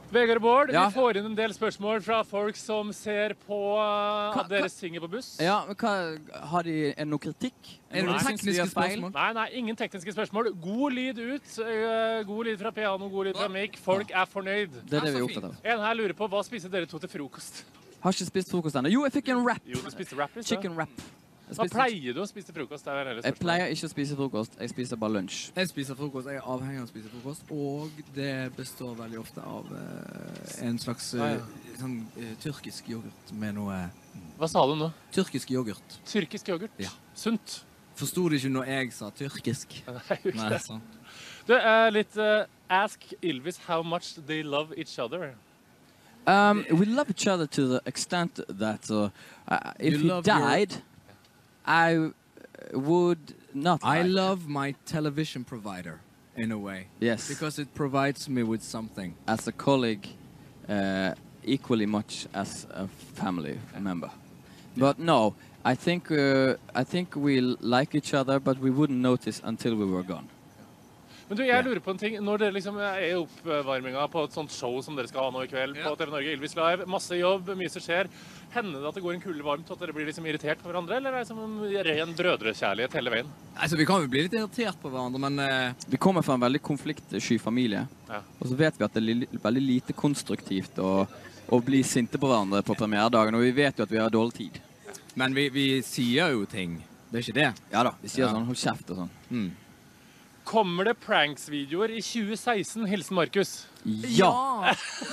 Vegard og Bård, Ja. vi får inn en del spørsmål fra folk som ser på at dere synger på buss. Ja, men har de noe kritikk? Er det noen tekniske spørsmål? Nei, ingen tekniske spørsmål. God lyd ut, god lyd fra piano, god lyd fra mic. Folk er fornøyd. Det er det vi er opptatt av. En her lurer på, hva spiser dere to til frokost? Har ikke spist frokost ennå. Jo, jeg fikk en wrap. Jo, du spiste wrap, Chicken wrap. Hva pleier du å spise til frokost? Jeg pleier ikke å spise frokost. Jeg spiser bare lunsj. Jeg spiser frokost. Jeg er avhengig av å spise frokost. Og det består veldig ofte av en slags sånn, tyrkisk yoghurt med noe... Hva sa du nå? Tyrkisk yoghurt. Tyrkisk yoghurt? Ja. Sunt. Forstod du ikke når jeg sa tyrkisk? Nei, sånn. Du, litt ask Ylvis how much they love each other. We love each other to the extent that if he died, I would not. I love my television provider in a way. Yes. Because it provides me with something. As a colleague, equally much as a family member. But no, I think we like each other, but we wouldn't notice until we were gone. Men du, jeg lurer på en ting. Når dere liksom er i oppvarminga på et sånt show som dere skal ha nå i kveld på TV Norge, Ylvis Live, masse jobb, mye som skjer, hender det at det går en kulde varmt, at dere blir liksom irritert på hverandre, eller er det som en ren brødrekjærlighet hele veien? Altså, vi kan jo bli litt irritert på hverandre, men... Vi kommer fra en veldig konfliktsky familie, og så vet vi at det er veldig lite konstruktivt å bli sinte på hverandre på premieredagen, og vi vet jo at vi har dårlig tid. Men vi sier jo ting, det er ikke det? Ja da, vi sier sånn, hold kjeft og sånn. Kommer det pranks-videoer i 2016, hilsen Markus? Ja!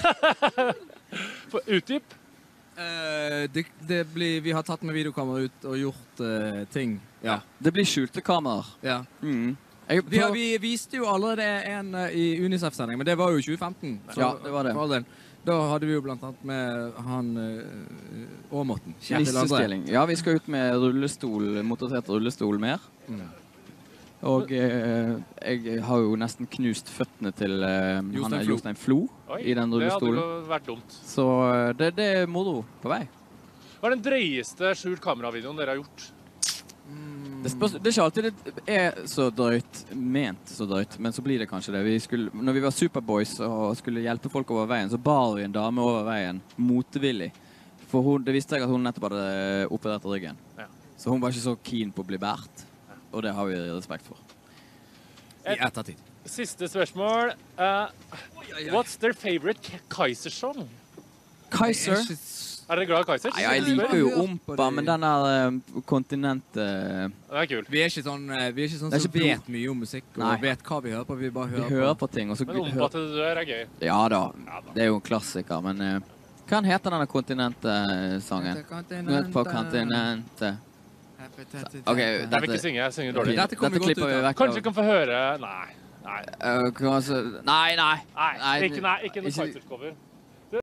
Utdyp? Vi har tatt med videokamera ut og gjort ting. Ja. Det blir skjulte kameraer. Ja. Vi viste jo allerede en i UNICEF-sending, men det var jo 2015. Ja, det var det. Da hadde vi jo blant annet med han Åmåten. Lissestjeling. Ja, vi skal ut med rullestol, motorisert rullestol mer. Og jeg har jo nesten knust føttene til Jostein Flo i den rullestolen. Det hadde jo vært dumt. Så det er moro på vei. Hva er den drøyeste skjult kameravideoen dere har gjort? Det er ikke alltid det er så drøyt, ment så drøyt, men så blir det kanskje det. Når vi var Superboys og skulle hjelpe folk over veien, så bar vi en dame over veien, motvillig. For det visste jeg at hun nettopp hadde operert ryggen. Så hun var ikke så keen på å bli bært. Og det har vi respekt for. I ettertid. Siste spørsmål. What's their favorite Kaiser song? Kaiser? Er dere glad i Kaiser? Ja, jeg liker jo Ompa, men den er kontinentet... Den er kul. Vi er ikke sånn som vet mye om musikk, og vet hva vi hører på. Vi bare hører på ting. Men Ompa til du dør er gøy. Ja da, det er jo en klassiker, men... Hva heter denne kontinentet-sangen? På kontinentet. Ok, jeg vil ikke synge, jeg synger dårlig. Dette klipper vi vekk. Kanskje vi kan få høre... Nei. Nei. Ikke noe Kaiser-cover.